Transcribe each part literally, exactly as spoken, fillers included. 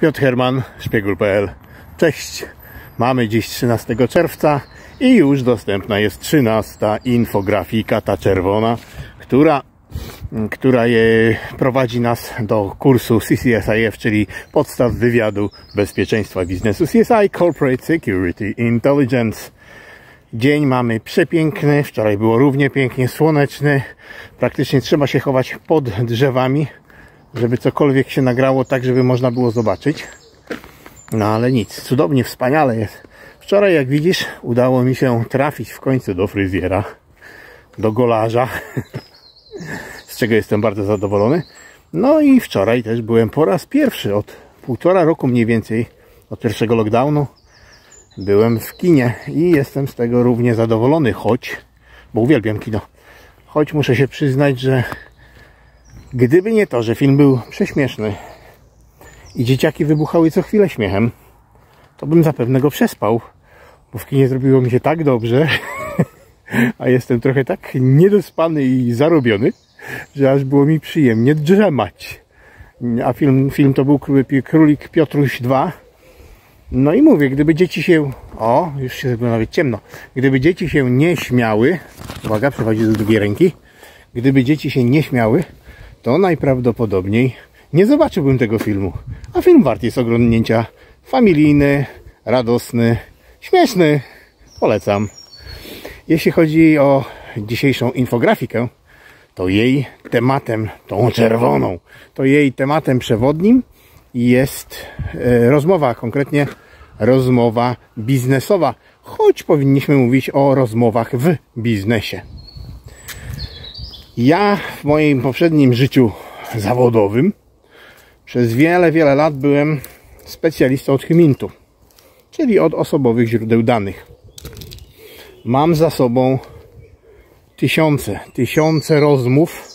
Piotr Herman, szpiegul kropka p l. Cześć! Mamy dziś trzynastego czerwca i już dostępna jest trzynasta infografika, ta czerwona, która, która je prowadzi nas do kursu C C S I F, czyli podstaw wywiadu bezpieczeństwa biznesu. C S I, Corporate Security Intelligence. Dzień mamy przepiękny, wczoraj było równie pięknie, słoneczny. Praktycznie trzeba się chować pod drzewami, żeby cokolwiek się nagrało, tak żeby można było zobaczyć. No ale nic, cudownie, wspaniale jest. Wczoraj, jak widzisz, udało mi się trafić w końcu do fryzjera, do golarza, z czego jestem bardzo zadowolony. No i wczoraj też byłem po raz pierwszy od półtora roku mniej więcej, od pierwszego lockdownu. Byłem w kinie i jestem z tego równie zadowolony, choć, bo uwielbiam kino, choć muszę się przyznać, że gdyby nie to, że film był prześmieszny i dzieciaki wybuchały co chwilę śmiechem, to bym zapewne go przespał, bo w kinie zrobiło mi się tak dobrze, a jestem trochę tak niedospany i zarobiony, że aż było mi przyjemnie drzemać. A film, film to był Królik Piotruś dwa. No i mówię, gdyby dzieci się... O, już się zrobiło nawet ciemno. Gdyby dzieci się nie śmiały... Uwaga, przechodzi do drugiej ręki. Gdyby dzieci się nie śmiały, to najprawdopodobniej nie zobaczyłbym tego filmu. A film wart jest oglądnięcia. Familijny, radosny, śmieszny. Polecam. Jeśli chodzi o dzisiejszą infografikę, to jej tematem, tą czerwoną, to jej tematem przewodnim jest e, rozmowa, konkretnie rozmowa biznesowa, choć powinniśmy mówić o rozmowach w biznesie. Ja w moim poprzednim życiu zawodowym przez wiele, wiele lat byłem specjalistą od hymintu, czyli od osobowych źródeł danych. Mam za sobą tysiące, tysiące rozmów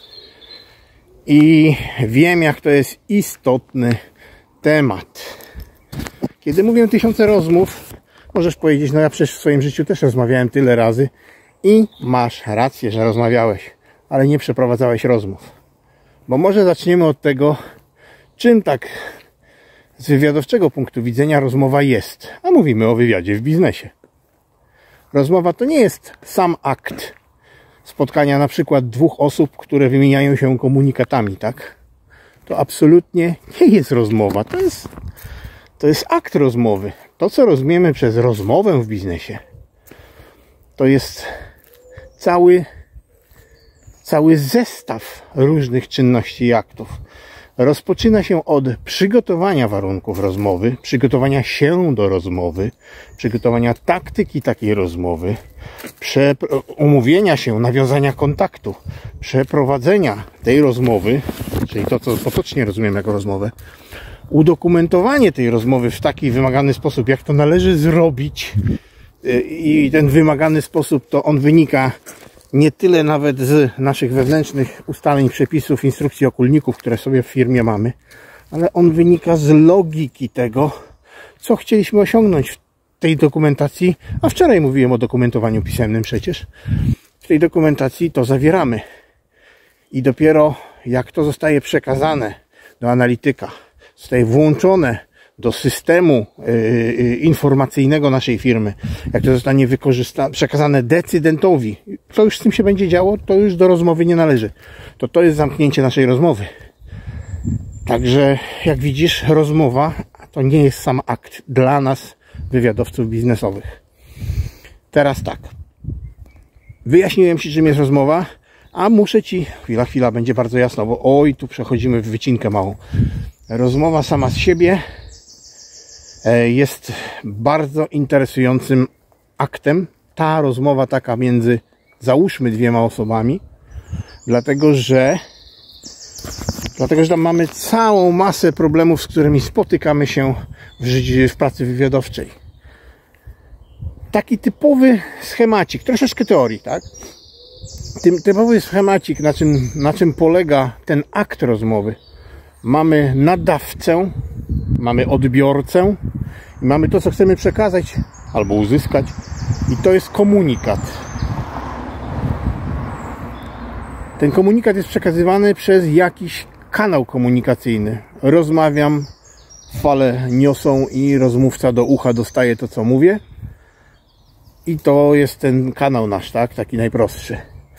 i wiem, jak to jest istotny temat. Kiedy mówię tysiące rozmów, możesz powiedzieć, no ja przecież w swoim życiu też rozmawiałem tyle razy i masz rację, że rozmawiałeś, ale nie przeprowadzałeś rozmów. Bo może zaczniemy od tego, czym tak z wywiadowczego punktu widzenia rozmowa jest. A mówimy o wywiadzie w biznesie. Rozmowa to nie jest sam akt spotkania na przykład dwóch osób, które wymieniają się komunikatami, tak? To absolutnie nie jest rozmowa. To jest, to jest akt rozmowy. To, co rozumiemy przez rozmowę w biznesie, to jest cały, cały zestaw różnych czynności i aktów. Rozpoczyna się od przygotowania warunków rozmowy, przygotowania się do rozmowy, przygotowania taktyki takiej rozmowy, umówienia się, nawiązania kontaktu, przeprowadzenia tej rozmowy, czyli to, co potocznie rozumiem jako rozmowę, udokumentowanie tej rozmowy w taki wymagany sposób, jak to należy zrobić, i ten wymagany sposób to on wynika nie tyle nawet z naszych wewnętrznych ustaleń, przepisów, instrukcji okulników, które sobie w firmie mamy, ale on wynika z logiki tego, co chcieliśmy osiągnąć w tej dokumentacji, a wczoraj mówiłem o dokumentowaniu pisemnym przecież. W tej dokumentacji to zawieramy. I dopiero jak to zostaje przekazane do analityka, zostaje włączone do systemu yy, informacyjnego naszej firmy, jak to zostanie wykorzystane, przekazane decydentowi, co już z tym się będzie działo, to już do rozmowy nie należy. To to jest zamknięcie naszej rozmowy. Także jak widzisz, rozmowa to nie jest sam akt dla nas, wywiadowców biznesowych. Teraz tak. Wyjaśniłem Ci, czym jest rozmowa, a muszę Ci, chwila, chwila, będzie bardzo jasno, bo oj, tu przechodzimy w wycinkę małą. Rozmowa sama z siebie jest bardzo interesującym aktem. Ta rozmowa taka między, załóżmy, dwiema osobami, dlatego że dlatego, że tam mamy całą masę problemów, z którymi spotykamy się w życiu, w pracy wywiadowczej. Taki typowy schemacik, troszeczkę teorii, tak? Tym typowy schemacik, na czym, na czym polega ten akt rozmowy. Mamy nadawcę, mamy odbiorcę i mamy to, co chcemy przekazać albo uzyskać, i to jest komunikat. Ten komunikat jest przekazywany przez jakiś kanał komunikacyjny. Rozmawiam fale niosą i rozmówca do ucha dostaje to, co mówię. I to jest ten kanał nasz, tak? Taki najprostszy.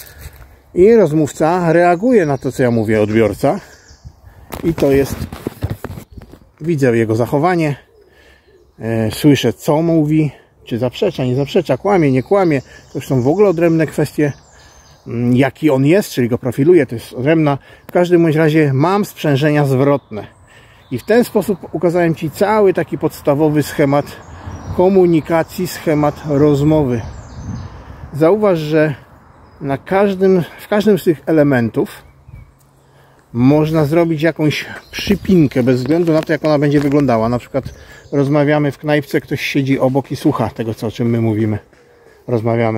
I rozmówca reaguje na to, co ja mówię, odbiorca. I to jest... Widzę jego zachowanie. E, słyszę, co mówi. Czy zaprzecza, nie zaprzecza, kłamie, nie kłamie. To już są w ogóle odrębne kwestie. Jaki on jest, czyli go profiluję, to jest odrębna. W każdym bądź razie mam sprzężenia zwrotne. I w ten sposób ukazałem Ci cały taki podstawowy schemat komunikacji, schemat rozmowy. Zauważ, że na każdym, w każdym z tych elementów można zrobić jakąś przypinkę, bez względu na to, jak ona będzie wyglądała. Na przykład rozmawiamy w knajpce, ktoś siedzi obok i słucha tego, co, o czym my mówimy. Rozmawiamy.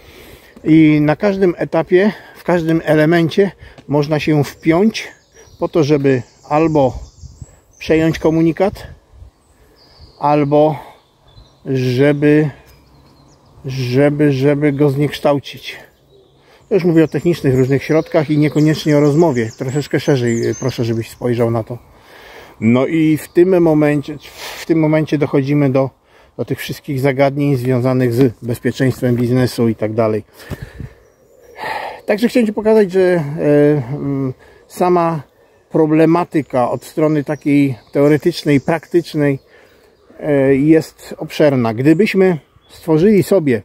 I na każdym etapie, w każdym elemencie można się wpiąć po to, żeby albo przejąć komunikat, albo żeby, żeby, żeby go zniekształcić. To już mówię o technicznych różnych środkach i niekoniecznie o rozmowie. Troszeczkę szerzej proszę, żebyś spojrzał na to. No i w tym momencie, w tym momencie dochodzimy do, do tych wszystkich zagadnień związanych z bezpieczeństwem biznesu i tak dalej. Także chciałem Ci pokazać, że e, sama problematyka od strony takiej teoretycznej, praktycznej e, jest obszerna. Gdybyśmy stworzyli sobie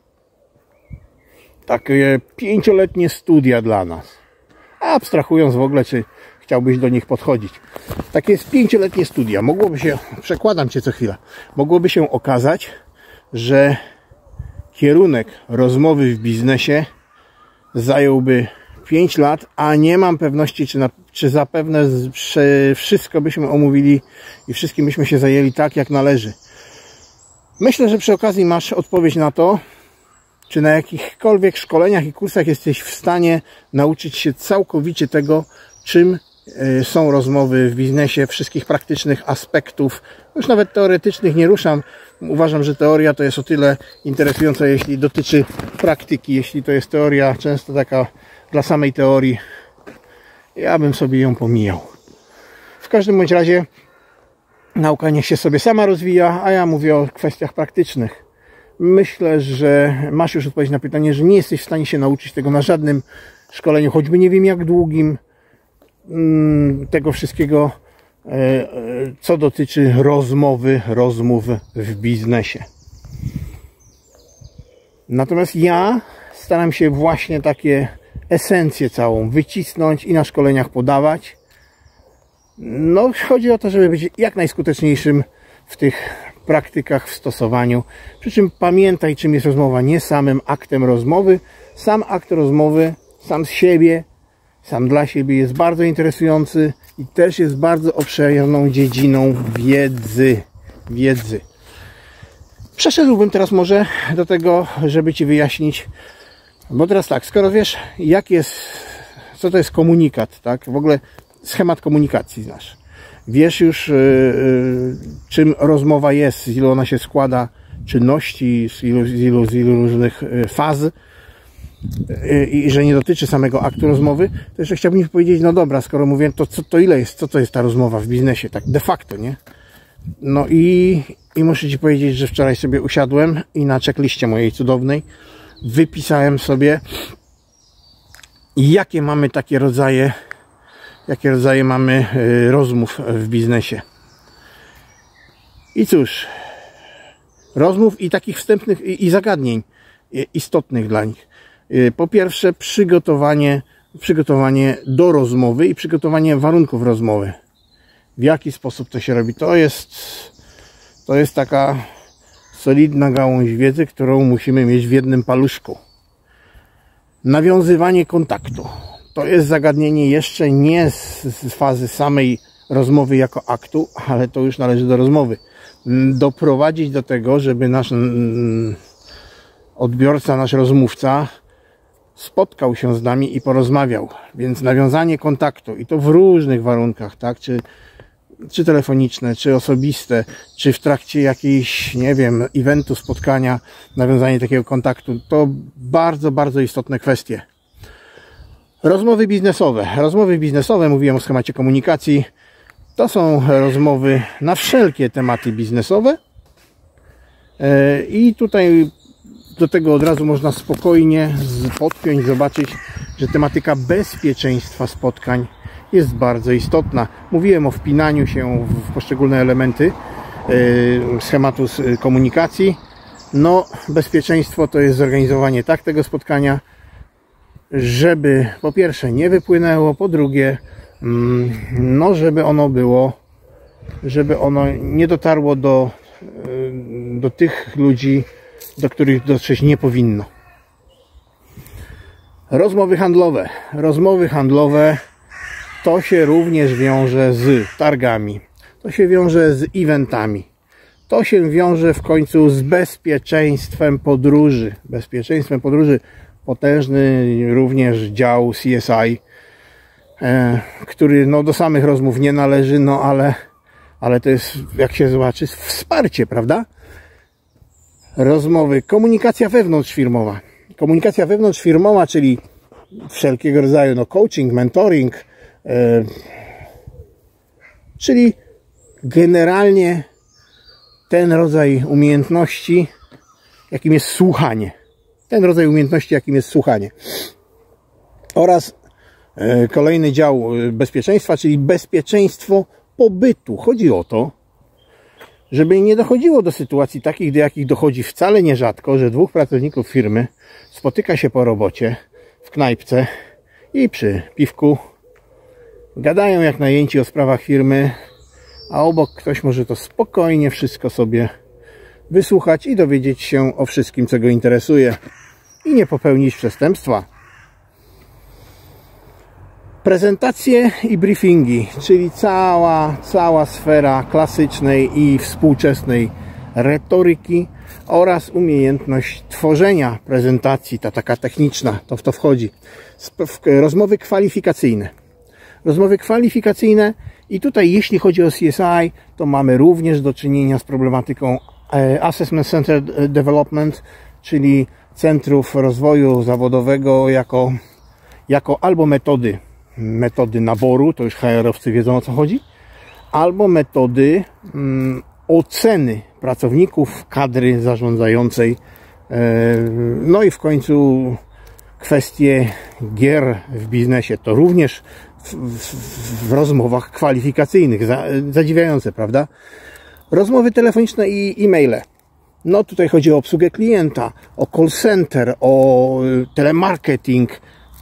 takie pięcioletnie studia dla nas, abstrahując w ogóle, czy chciałbyś do nich podchodzić. Takie jest pięcioletnie studia. Mogłoby się, przekładam Cię co chwilę, mogłoby się okazać, że kierunek rozmowy w biznesie zająłby pięć lat, a nie mam pewności, czy, na, czy zapewne wszystko byśmy omówili i wszystkim byśmy się zajęli tak, jak należy. Myślę, że przy okazji masz odpowiedź na to, czy na jakichkolwiek szkoleniach i kursach jesteś w stanie nauczyć się całkowicie tego, czym są rozmowy w biznesie, wszystkich praktycznych aspektów. Już nawet teoretycznych nie ruszam. Uważam, że teoria to jest o tyle interesująca, jeśli dotyczy praktyki. Jeśli to jest teoria często taka dla samej teorii, ja bym sobie ją pomijał. W każdym bądź razie nauka niech się sobie sama rozwija, a ja mówię o kwestiach praktycznych. Myślę, że masz już odpowiedź na pytanie, że nie jesteś w stanie się nauczyć tego na żadnym szkoleniu, choćby nie wiem jak długim, tego wszystkiego, co dotyczy rozmowy, rozmów w biznesie. Natomiast ja staram się właśnie takie esencję całą wycisnąć i na szkoleniach podawać. No, chodzi o to, żeby być jak najskuteczniejszym w tych praktykach, w stosowaniu. Przy czym pamiętaj, czym jest rozmowa. Nie samym aktem rozmowy. Sam akt rozmowy, sam z siebie, sam dla siebie jest bardzo interesujący i też jest bardzo obszerną dziedziną wiedzy. Wiedzy. Przeszedłbym teraz może do tego, żeby Ci wyjaśnić, bo teraz tak, skoro wiesz, jak jest, co to jest komunikat, tak? W ogóle schemat komunikacji znasz. Wiesz już, yy, yy, czym rozmowa jest, z ilu ona się składa czynności, z ilu, z ilu, z ilu różnych yy, faz yy, i że nie dotyczy samego aktu rozmowy, to jeszcze chciałbym powiedzieć, no dobra, skoro mówię, to co to ile jest, co to jest ta rozmowa w biznesie, tak de facto, nie? No i, i muszę Ci powiedzieć, że wczoraj sobie usiadłem i na checkliście mojej cudownej wypisałem sobie, jakie mamy takie rodzaje jakie rodzaje mamy rozmów w biznesie. I cóż, rozmów i takich wstępnych i zagadnień istotnych dla nich. Po pierwsze, przygotowanie, przygotowanie do rozmowy i przygotowanie warunków rozmowy. W jaki sposób to się robi? To jest, to jest taka solidna gałąź wiedzy, którą musimy mieć w jednym paluszku. Nawiązywanie kontaktu. To jest zagadnienie jeszcze nie z, z fazy samej rozmowy jako aktu, ale to już należy do rozmowy. Doprowadzić do tego, żeby nasz mm, odbiorca, nasz rozmówca spotkał się z nami i porozmawiał. Więc nawiązanie kontaktu i to w różnych warunkach, tak? Czy, czy telefoniczne, czy osobiste, czy w trakcie jakiejś, nie wiem, eventu, spotkania, nawiązanie takiego kontaktu. To bardzo, bardzo istotne kwestie. Rozmowy biznesowe. Rozmowy biznesowe, mówiłem o schemacie komunikacji. To są rozmowy na wszelkie tematy biznesowe i tutaj do tego od razu można spokojnie podpiąć, zobaczyć, że tematyka bezpieczeństwa spotkań jest bardzo istotna. Mówiłem o wpinaniu się w poszczególne elementy schematu komunikacji. No, bezpieczeństwo to jest zorganizowanie tak tego spotkania, żeby po pierwsze nie wypłynęło, po drugie no, żeby ono było, żeby ono nie dotarło do, do tych ludzi, do których dotrzeć nie powinno. Rozmowy handlowe. Rozmowy handlowe to się również wiąże z targami. To się wiąże z eventami. To się wiąże w końcu z bezpieczeństwem podróży. Bezpieczeństwem podróży. Potężny również dział C S I, e, który no, do samych rozmów nie należy, no ale, ale to jest, jak się zobaczy, wsparcie, prawda? Rozmowy. Komunikacja wewnątrzfirmowa. Komunikacja wewnątrzfirmowa, czyli wszelkiego rodzaju no, coaching, mentoring, e, czyli generalnie ten rodzaj umiejętności, jakim jest słuchanie. Ten rodzaj umiejętności, jakim jest słuchanie. Oraz e, kolejny dział bezpieczeństwa, czyli bezpieczeństwo pobytu. Chodzi o to, żeby nie dochodziło do sytuacji takich, do jakich dochodzi wcale nierzadko, że dwóch pracowników firmy spotyka się po robocie w knajpce i przy piwku gadają jak najęci o sprawach firmy, a obok ktoś może to spokojnie wszystko sobie wysłuchać i dowiedzieć się o wszystkim, co go interesuje i nie popełnić przestępstwa. Prezentacje i briefingi, czyli cała, cała sfera klasycznej i współczesnej retoryki oraz umiejętność tworzenia prezentacji, ta taka techniczna, to w to wchodzi. Rozmowy kwalifikacyjne. Rozmowy kwalifikacyjne i tutaj jeśli chodzi o C S I, to mamy również do czynienia z problematyką Assessment Center Development, czyli centrów rozwoju zawodowego jako, jako albo metody, metody naboru, to już H R-owcy wiedzą o co chodzi, albo metody mm, oceny pracowników kadry zarządzającej. No i w końcu kwestie gier w biznesie to również w, w, w rozmowach kwalifikacyjnych. Zadziwiające, prawda? Rozmowy telefoniczne i e-maile. No tutaj chodzi o obsługę klienta, o call center, o telemarketing.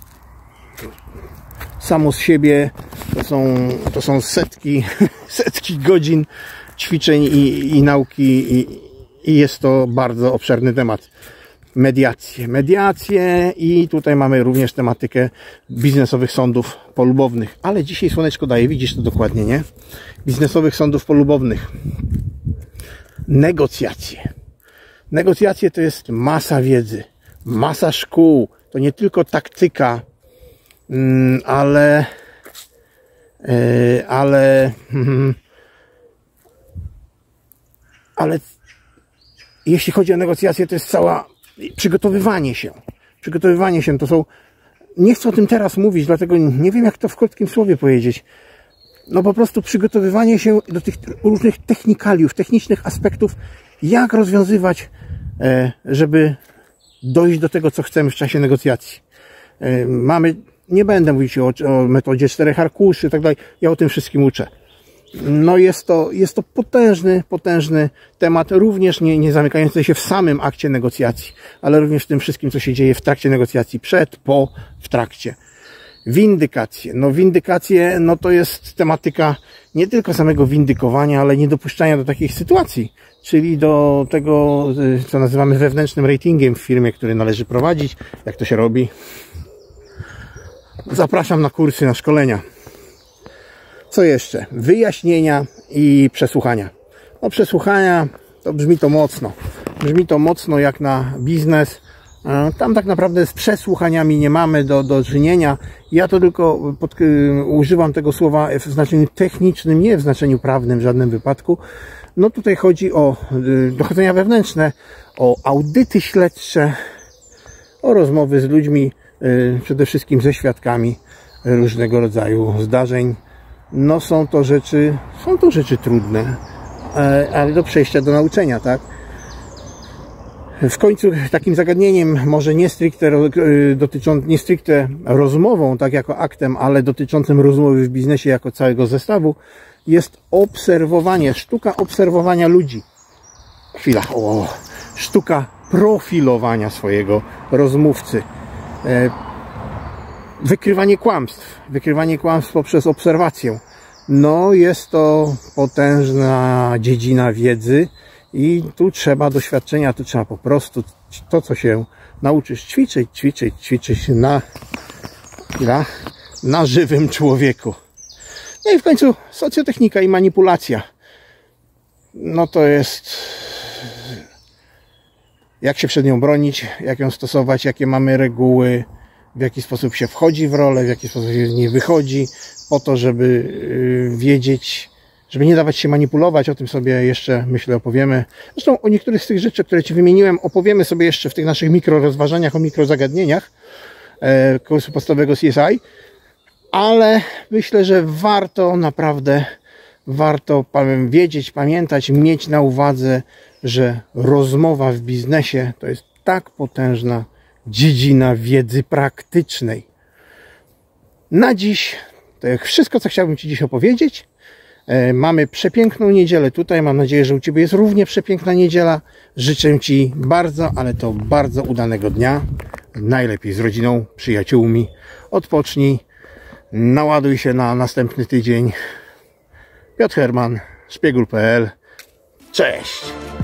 Samo z siebie to są, to są setki, setki godzin ćwiczeń i, i nauki i, i jest to bardzo obszerny temat. Mediacje. Mediacje i tutaj mamy również tematykę biznesowych sądów polubownych. Ale dzisiaj słoneczko daje, widzisz to dokładnie, nie? Biznesowych sądów polubownych. Negocjacje. Negocjacje to jest masa wiedzy, masa szkół. To nie tylko taktyka, ale ale ale jeśli chodzi o negocjacje, to jest cała przygotowywanie się. Przygotowywanie się to są... Nie chcę o tym teraz mówić, dlatego nie wiem jak to w krótkim słowie powiedzieć. No po prostu przygotowywanie się do tych różnych technikaliów, technicznych aspektów, jak rozwiązywać, żeby dojść do tego, co chcemy w czasie negocjacji. Mamy, nie będę mówić o, o metodzie czterech arkuszy i tak dalej, ja o tym wszystkim uczę. No jest to, jest to potężny, potężny temat, również nie, nie zamykający się w samym akcie negocjacji, ale również w tym wszystkim, co się dzieje w trakcie negocjacji, przed, po, w trakcie. Windykacje. No windykacje, no to jest tematyka nie tylko samego windykowania, ale niedopuszczania do takich sytuacji, czyli do tego, co nazywamy wewnętrznym ratingiem w firmie, który należy prowadzić, jak to się robi. Zapraszam na kursy, na szkolenia. Co jeszcze? Wyjaśnienia i przesłuchania. No przesłuchania, to brzmi to mocno. Brzmi to mocno jak na biznes. Tam tak naprawdę z przesłuchaniami nie mamy do, do czynienia. Ja to tylko pod, używam tego słowa w znaczeniu technicznym, nie w znaczeniu prawnym w żadnym wypadku. No tutaj chodzi o dochodzenia wewnętrzne, o audyty śledcze, o rozmowy z ludźmi, przede wszystkim ze świadkami różnego rodzaju zdarzeń, no są to rzeczy, są to rzeczy trudne, ale do przejścia, do nauczenia, tak? W końcu takim zagadnieniem, może nie stricte dotyczącym, nie stricte rozmową, tak jako aktem, ale dotyczącym rozmowy w biznesie jako całego zestawu, jest obserwowanie, sztuka obserwowania ludzi. Chwila, o, sztuka profilowania swojego rozmówcy. Wykrywanie kłamstw, wykrywanie kłamstw poprzez obserwację. No, jest to potężna dziedzina wiedzy i tu trzeba doświadczenia, tu trzeba po prostu to, co się nauczysz, ćwiczyć, ćwiczyć, ćwiczyć na, na, na żywym człowieku. No i w końcu socjotechnika i manipulacja. No to jest, jak się przed nią bronić, jak ją stosować, jakie mamy reguły, w jaki sposób się wchodzi w rolę, w jaki sposób się z niej wychodzi, po to, żeby wiedzieć, żeby nie dawać się manipulować. O tym sobie jeszcze, myślę, opowiemy. Zresztą o niektórych z tych rzeczy, które Ci wymieniłem, opowiemy sobie jeszcze w tych naszych mikrorozważaniach o mikrozagadnieniach e, kursu podstawowego C S I, ale myślę, że warto, naprawdę warto wiedzieć, pamiętać, mieć na uwadze, że rozmowa w biznesie to jest tak potężna dziedzina wiedzy praktycznej. Na dziś to jest wszystko, co chciałbym Ci dziś opowiedzieć. E, mamy przepiękną niedzielę tutaj. Mam nadzieję, że u Ciebie jest równie przepiękna niedziela. Życzę Ci bardzo, ale to bardzo udanego dnia. Najlepiej z rodziną, przyjaciółmi. Odpocznij. Naładuj się na następny tydzień. Piotr Herman, szpiegul kropka p l. Cześć!